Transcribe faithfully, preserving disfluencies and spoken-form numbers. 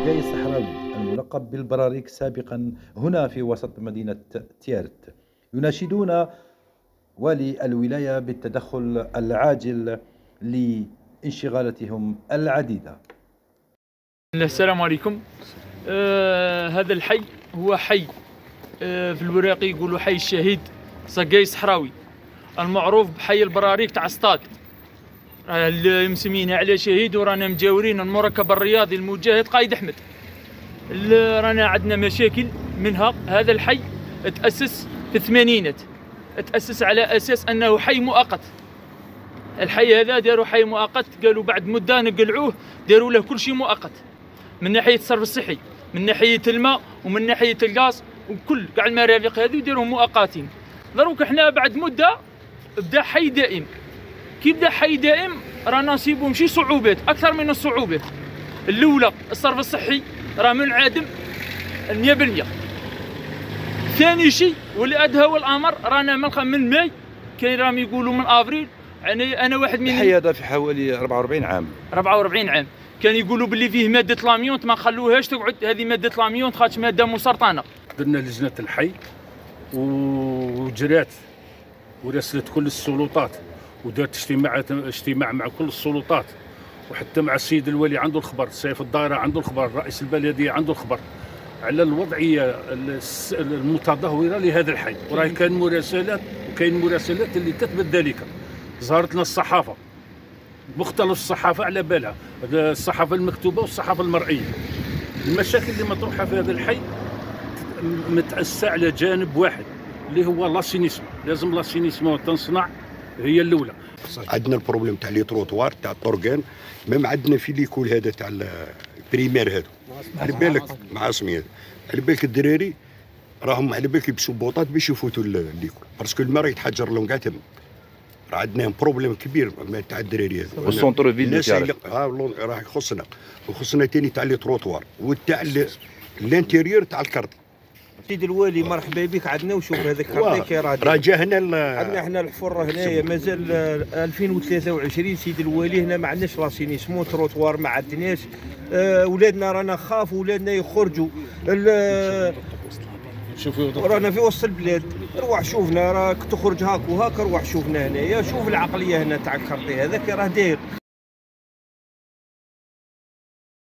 سرجاي الصحراوي الملقب بالبراريك سابقا هنا في وسط مدينة تيرت يناشدون والي الولاية بالتدخل العاجل لانشغالاتهم العديدة. السلام عليكم. آه هذا الحي هو حي آه في الوراقي يقولوا حي الشهيد سرجاي الصحراوي المعروف بحي البراريك تاع الصطاد، اللي مسمينها على شهيد، ورانا مجاورين المركب الرياضي المجاهد قايد احمد. رانا عندنا مشاكل منها هذا الحي تأسس في الثمانينات، تأسس على أساس أنه حي مؤقت. الحي هذا داروا حي مؤقت، قالوا بعد مدة نقلعوه داروا له كل شيء مؤقت، من ناحية الصرف الصحي، من ناحية الماء، ومن ناحية الغاز، وكل كاع المرافق هذو داروهم مؤقتين. دروك احنا بعد مدة بدا حي دائم. كي بدا حي دائم رانا نصيبو ماشي صعوبات، أكثر من الصعوبات. الأولى الصرف الصحي راه منعدم مية بالمية. ثاني شيء واللي أدهى الأمر رانا من من ماي، كاين راهم يقولوا من أفريل، يعني أنا واحد من الحي هذا في حوالي أربعة وأربعين عام. أربعة وأربعين عام كان يقولوا باللي فيه مادة لاميونت، ما نخلوهاش تقعد هذه مادة لاميونت خاطش مادة مسرطنة. درنا لجنة الحي وجرات وراسلت كل السلطات ودارت اجتماع اجتماع مع كل السلطات، وحتى مع السيد الولي عنده الخبر، سيف الدائرة عنده الخبر، رئيس البلدية عنده الخبر على الوضعية المتدهورة لهذا الحي. وراه كان مراسلات وكاين مراسلات اللي كتبت ذلك، ظهرت لنا الصحافة، مختلف الصحافة على بالها، الصحافة المكتوبة والصحافة المرئية. المشاكل اللي مطروحة في هذا الحي متأسسة على جانب واحد اللي هو لاسينيسمون. لازم لاسينيسمون تنصنع هي الاولى. عندنا البروبليم تاع لي تروطوار تاع الطرقان، ميم عندنا في ليكول هذا تاع البريمير هذا، على بالك مع اسمي هذا، على بالك الدراري راهم على بالك يلبسوا بوطات باش يفوتوا الليكول، باسكو الماء راه يتحجر لهم كاع تما. راه عندنا بروبليم كبير تاع الدراري هذا. والسونتر فيل اه راه يخصنا، وخصنا ثاني تاع لي تروطوار وتاع الانتيريور تاع الكرد. سيدي الوالي مرحبا بك عندنا، وشوف هذاك خرطيك راه راه جا هنا عندنا احنا الحفره هنايا مازال ألفين وثلاثة وعشرين. سيدي الوالي هنا ما عندناش لاسينيسمون، تروطوار ما عندناش. آه ولادنا رانا خافوا ولادنا يخرجوا، شوفوا رانا في وسط البلاد. روح شوفنا راك تخرج هاك وهاك، روح شوفنا هنايا، شوف العقليه هنا تاع الكرطي هذاك راه داير.